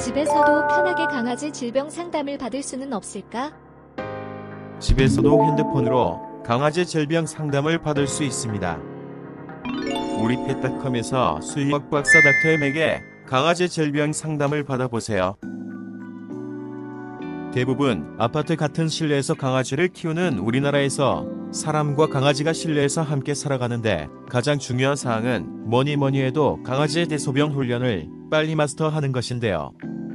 집에서도 편하게 강아지 질병 상담을 받을 수는 없을까? 집에서도 핸드폰으로 강아지 질병 상담을 받을 수 있습니다. 우리 펫닷컴에서 수의학 박사 닥터엠에게 강아지 질병 상담을 받아보세요. 대부분 아파트 같은 실내에서 강아지를 키우는 우리나라에서 사람과 강아지가 실내에서 함께 살아가는데 가장 중요한 사항은 뭐니 해도 강아지의 대소변 훈련을 빨리 마스터하는 것인데요.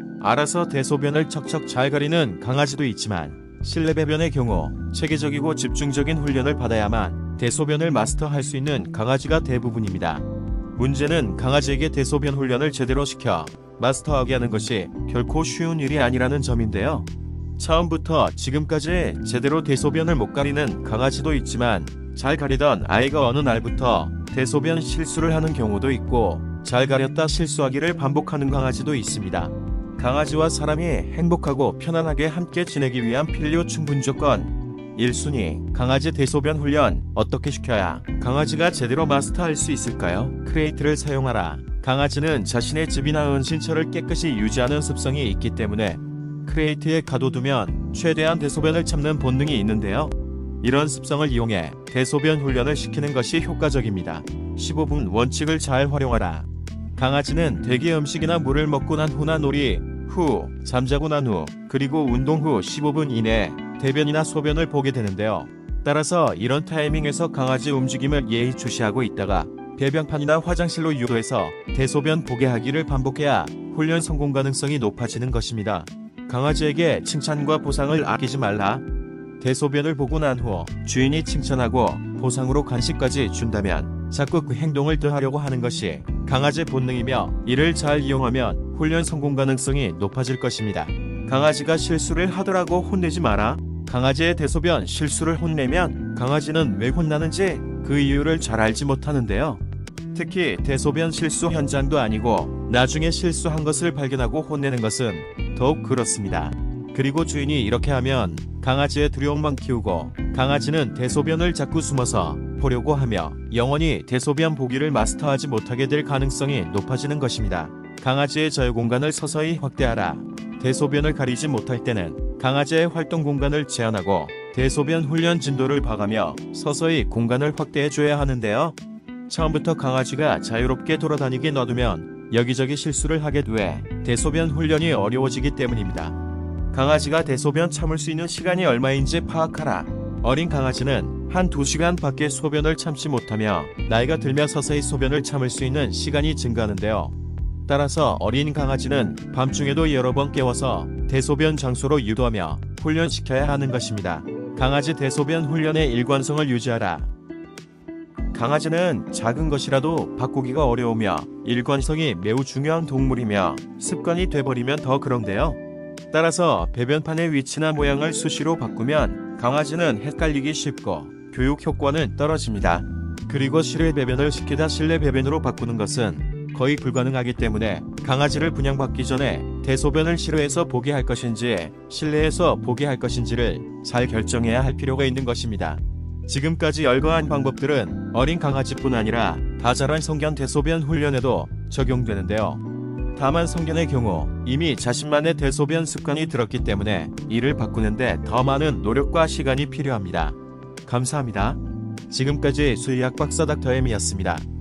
알아서 대소변을 척척 잘 가리는 강아지도 있지만 실내 배변의 경우 체계적이고 집중적인 훈련을 받아야만 대소변을 마스터할 수 있는 강아지가 대부분입니다. 문제는 강아지에게 대소변 훈련을 제대로 시켜 마스터하게 하는 것이 결코 쉬운 일이 아니라는 점인데요. 처음부터 지금까지 제대로 대소변을 못 가리는 강아지도 있지만 잘 가리던 아이가 어느 날부터 대소변 실수를 하는 경우도 있고 잘 가렸다 실수하기를 반복하는 강아지도 있습니다. 강아지와 사람이 행복하고 편안하게 함께 지내기 위한 필요 충분 조건 1순위 강아지 대소변 훈련 어떻게 시켜야 강아지가 제대로 마스터할 수 있을까요? 크레이트를 사용하라. 강아지는 자신의 집이나 은신처를 깨끗이 유지하는 습성이 있기 때문에 크레이트에 가둬두면 최대한 대소변을 참는 본능이 있는데요. 이런 습성을 이용해 대소변 훈련을 시키는 것이 효과적입니다. 15분 원칙을 잘 활용하라. 강아지는 대기 음식이나 물을 먹고 난 후나 놀이 후, 잠자고 난 후, 그리고 운동 후 15분 이내에 대변이나 소변을 보게 되는데요. 따라서 이런 타이밍에서 강아지 움직임을 예의주시하고 있다가 배변판이나 화장실로 유도해서 대소변 보게 하기를 반복해야 훈련 성공 가능성이 높아지는 것입니다. 강아지에게 칭찬과 보상을 아끼지 말라. 대소변을 보고 난 후 주인이 칭찬하고 보상으로 간식까지 준다면 자꾸 그 행동을 더 하려고 하는 것이 강아지 본능이며 이를 잘 이용하면 훈련 성공 가능성이 높아질 것입니다. 강아지가 실수를 하더라고 혼내지 마라. 강아지의 대소변 실수를 혼내면 강아지는 왜 혼나는지 그 이유를 잘 알지 못하는데요. 특히 대소변 실수 현장도 아니고 나중에 실수한 것을 발견하고 혼내는 것은 더욱 그렇습니다. 그리고 주인이 이렇게 하면 강아지의 두려움만 키우고 강아지는 대소변을 자꾸 숨어서 보려고 하며 영원히 대소변 보기를 마스터하지 못하게 될 가능성이 높아지는 것입니다. 강아지의 자유 공간을 서서히 확대하라. 대소변을 가리지 못할 때는 강아지의 활동 공간을 제한하고 대소변 훈련 진도를 봐가며 서서히 공간을 확대해줘야 하는데요. 처음부터 강아지가 자유롭게 돌아다니게 놔두면 여기저기 실수를 하게 돼 대소변 훈련이 어려워지기 때문입니다. 강아지가 대소변 참을 수 있는 시간이 얼마인지 파악하라. 어린 강아지는 한 2시간 밖에 소변을 참지 못하며 나이가 들며 서서히 소변을 참을 수 있는 시간이 증가하는데요. 따라서 어린 강아지는 밤중에도 여러 번 깨워서 대소변 장소로 유도하며 훈련시켜야 하는 것입니다. 강아지 대소변 훈련의 일관성을 유지하라. 강아지는 작은 것이라도 바꾸기가 어려우며 일관성이 매우 중요한 동물이며 습관이 돼버리면 더 그런데요. 따라서 배변판의 위치나 모양을 수시로 바꾸면 강아지는 헷갈리기 쉽고 교육 효과는 떨어집니다. 그리고 실외 배변을 시키다 실내 배변으로 바꾸는 것은 거의 불가능하기 때문에 강아지를 분양받기 전에 대소변을 실외에서 보게 할 것인지 실내에서 보게 할 것인지를 잘 결정해야 할 필요가 있는 것입니다. 지금까지 열거한 방법들은 어린 강아지뿐 아니라 다 자란 성견 대소변 훈련에도 적용되는데요. 다만 성견의 경우 이미 자신만의 대소변 습관이 들었기 때문에 이를 바꾸는데 더 많은 노력과 시간이 필요합니다. 감사합니다. 지금까지 수의학 박사 닥터엠이었습니다.